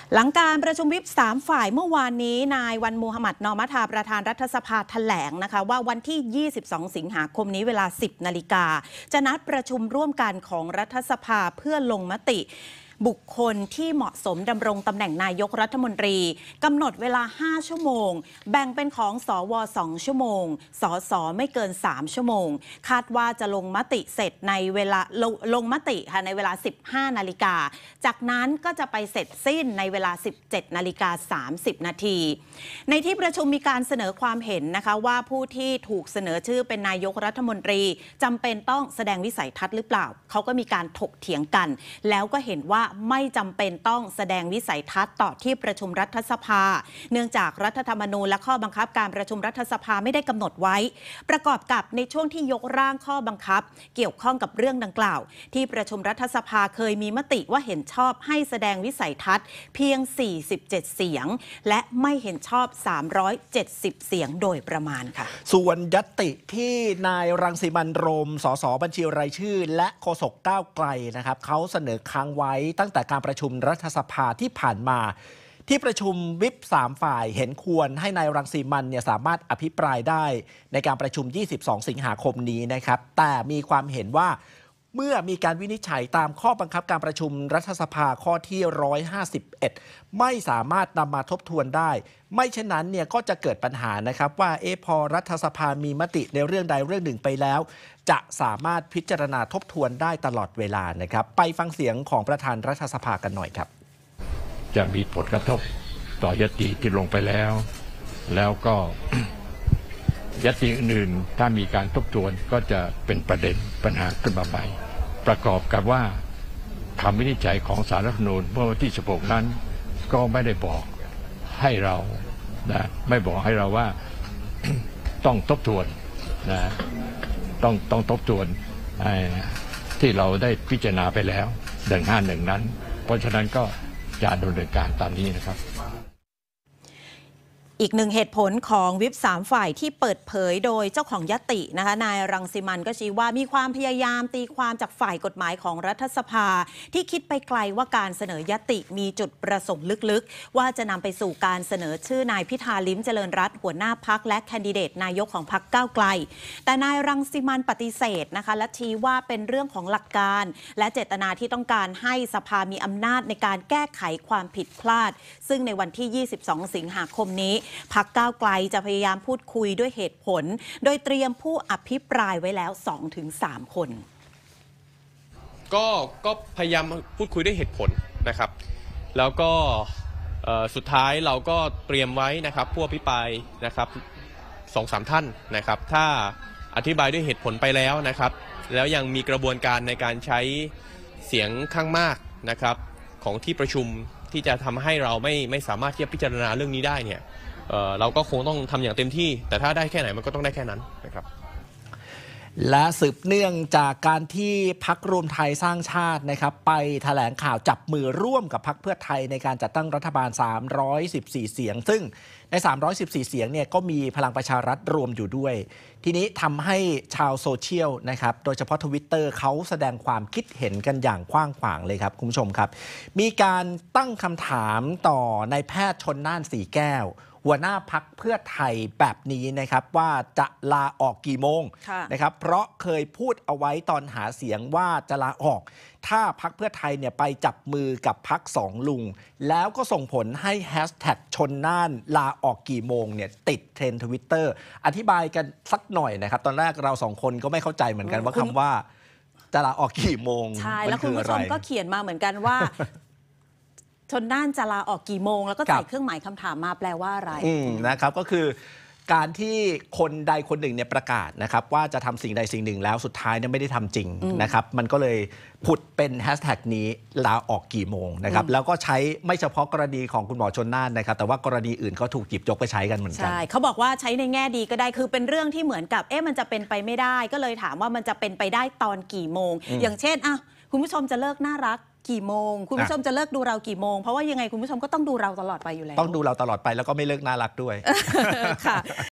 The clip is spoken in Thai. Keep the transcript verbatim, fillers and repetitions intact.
หลังการประชุมวิปสามฝ่ายเมื่อวานนี้นายวันมูฮัมหมัดนอมัทาประธานรัฐสภาแถลงนะคะว่าวันที่ยี่สิบสองสิงหาคมนี้เวลาสิบนาฬิกาจะนัดประชุมร่วมกันของรัฐสภาเพื่อลงมติบุคคลที่เหมาะสมดำรงตำแหน่งนายกรัฐมนตรีกำหนดเวลาห้าชั่วโมงแบ่งเป็นของสวสองชั่วโมงสสไม่เกินสามชั่วโมงคาดว่าจะลงมติเสร็จในเวลาลงลงมติค่ะในเวลาสิบห้านาฬิกาจากนั้นก็จะไปเสร็จสิ้นในเวลาสิบเจ็ดนาฬิกาสามสิบนาทีในที่ประชุมมีการเสนอความเห็นนะคะว่าผู้ที่ถูกเสนอชื่อเป็นนายกรัฐมนตรีจำเป็นต้องแสดงวิสัยทัศน์หรือเปล่าเขาก็มีการถกเถียงกันแล้วก็เห็นว่าไม่จำเป็นต้องแสดงวิสัยทัศน์ต่อที่ประชุมรัฐสภาเนื่องจากรัฐธรรมนูญและข้อบังคับการประชุมรัฐสภาไม่ได้กำหนดไว้ประกอบกับในช่วงที่ยกร่างข้อบังคับเกี่ยวข้องกับเรื่องดังกล่าวที่ประชุมรัฐสภาเคยมีมติว่าเห็นชอบให้แสดงวิสัยทัศน์เพียงสี่สิบเจ็ดเสียงและไม่เห็นชอบสามร้อยเจ็ดสิบเสียงโดยประมาณค่ะส่วนญัตติที่นายรังสิมันต์โรมสสบัญชีรายชื่อและโฆษกก้าวไกลนะครับเขาเสนอค้างไว้ตั้งแต่การประชุมรัฐสภาที่ผ่านมาที่ประชุมวิปสามฝ่ายเห็นควรให้นายรังสิมันต์เนี่ยสามารถอภิปรายได้ในการประชุมยี่สิบสองสิงหาคมนี้นะครับแต่มีความเห็นว่าเมื่อมีการวินิจฉัยตามข้อบังคับการประชุมรัฐสภาข้อที่หนึ่งร้อยห้าสิบเอ็ดไม่สามารถนำมาทบทวนได้ไม่เช่นนั้นเนี่ยก็จะเกิดปัญหานะครับว่าเอพอรัฐสภามีมติในเรื่องใดเรื่องหนึ่งไปแล้วจะสามารถพิจารณาทบทวนได้ตลอดเวลานะครับไปฟังเสียงของประธานรัฐสภากันหน่อยครับจะมีผลกระทบต่อญัตติที่ลงไปแล้วแล้วก็ ญัตติอื่นๆถ้ามีการทบทวนก็จะเป็นประเด็นปัญหาขึ้นมาใหม่ประกอบกับว่าคำวินิจฉัยของศาลรัฐธรรมนูญเมื่อวันที่สิบหกนั้นก็ไม่ได้บอกให้เรานะไม่บอกให้เราว่า ต้องทบทวนนะต้องต้องทบทวนที่เราได้พิจารณาไปแล้วหนึ่งห้าหนึ่งนั้นเพราะฉะนั้นก็จะดำเนินการตามนี้นะครับอีกหนึ่งเหตุผลของวิปสามฝ่ายที่เปิดเผยโดยเจ้าของญัตตินะคะนายรังสิมันต์ก็ชี้ว่ามีความพยายามตีความจากฝ่ายกฎหมายของรัฐสภาที่คิดไปไกลว่าการเสนอญัตติมีจุดประสงค์ลึกๆว่าจะนำไปสู่การเสนอชื่อนายพิธาลิ้มเจริญรัตน์หัวหน้าพรรคและแคนดิเดตนายกของพรรคก้าวไกลแต่นายรังสิมันต์ปฏิเสธนะคะและชี้ว่าเป็นเรื่องของหลักการและเจตนาที่ต้องการให้สภามีอำนาจในการแก้ไขความผิดพลาดซึ่งในวันที่ยี่สิบสองสิงหาคมนี้พรรคก้าวไกลจะพยายามพูดคุยด้วยเหตุผลโดยเตรียมผู้อภิปรายไว้แล้ว สองถึงสาม คนก็ก็พยายามพูดคุยด้วยเหตุผลนะครับแล้วก็สุดท้ายเราก็เตรียมไว้นะครับผู้อภิปรายนะครับ สองถึงสาม ท่านนะครับถ้าอธิบายด้วยเหตุผลไปแล้วนะครับแล้วยังมีกระบวนการในการใช้เสียงข้างมากนะครับของที่ประชุมที่จะทำให้เราไม่ไม่สามารถที่จะพิจารณาเรื่องนี้ได้เนี่ยเอ่อเราก็คงต้องทำอย่างเต็มที่แต่ถ้าได้แค่ไหนมันก็ต้องได้แค่นั้นนะครับและสืบเนื่องจากการที่พรรครวมไทยสร้างชาตินะครับไปแถลงข่าวจับมือร่วมกับพรรคเพื่อไทยในการจัดตั้งรัฐบาลสามร้อยสิบสี่เสียงซึ่งในสามร้อยสิบสี่เสียงเนี่ยก็มีพลังประชารัฐรวมอยู่ด้วยทีนี้ทำให้ชาวโซเชียลนะครับโดยเฉพาะ ทวิตเตอร์ เขาแสดงความคิดเห็นกันอย่างกว้างขวางเลยครับคุณผู้ชมครับมีการตั้งคำถามต่อนายแพทย์ชลน่านสีแก้วหัวหน้าพรรคเพื่อไทยแบบนี้นะครับว่าจะลาออกกี่โมงนะครับเพราะเคยพูดเอาไว้ตอนหาเสียงว่าจะลาออกถ้าพรรคเพื่อไทยเนี่ยไปจับมือกับพรรคสองลุงแล้วก็ส่งผลให้แฮชแท็กชลน่านลาออกกี่โมงเนี่ยติดเทรนด์ทวิตเตอร์อธิบายกันสักหน่อยนะครับตอนแรกเราสองคนก็ไม่เข้าใจเหมือนกันว่าคำว่าจะลาออกกี่โมงใช่แล้วคุณผู้ชมก็เขียนมาเหมือนกันว่าชลน่านจะลาออกกี่โมงแล้วก็ใส่เครื่องหมายคำถามมาแปลว่าอะไรนะครับก็คือการที่คนใดคนหนึ่งเนี่ยประกาศนะครับว่าจะทำสิ่งใดสิ่งหนึ่งแล้วสุดท้ายเนี่ยไม่ได้ทำจริงนะครับมันก็เลยผุดเป็นแฮชแท็กนี้ลาออกกี่โมงนะครับแล้วก็ใช้ไม่เฉพาะกรณีของคุณหมอชลน่านนะครับแต่ว่ากรณีอื่นก็ถูกหยิบยกไปใช้กันเหมือนกันใช่เขาบอกว่าใช้ในแง่ดีก็ได้คือเป็นเรื่องที่เหมือนกับเอ๊ะมันจะเป็นไปไม่ได้ก็เลยถามว่ามันจะเป็นไปได้ตอนกี่โมงอย่างเช่นอ่ะคุณผู้ชมจะเลิกน่ารักกี่โมงคุณผู้ชมจะเลิกดูเรากี่โมงเพราะว่ายังไงคุณผู้ชมก็ต้องดูเราตลอดไปอยู่แล้วต้องดูเราตลอดไปแล้วก็ไม่เลิกน่ารักด้วยค่ะ